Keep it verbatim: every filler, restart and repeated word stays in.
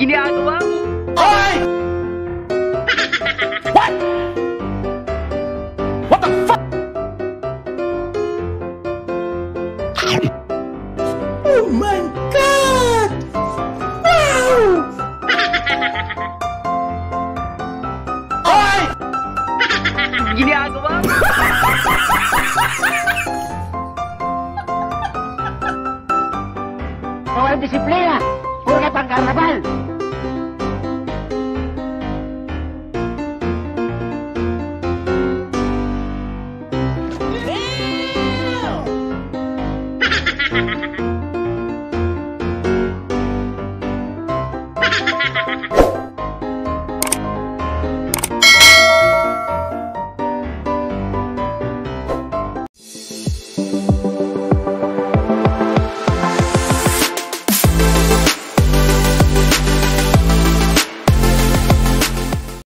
ginagawa mo? Hoy! What? What the fuck? Oh my God! Wow! Hoy! Ginagawa mo? Walang disiplina! Puro na pang-karnabal! Damn!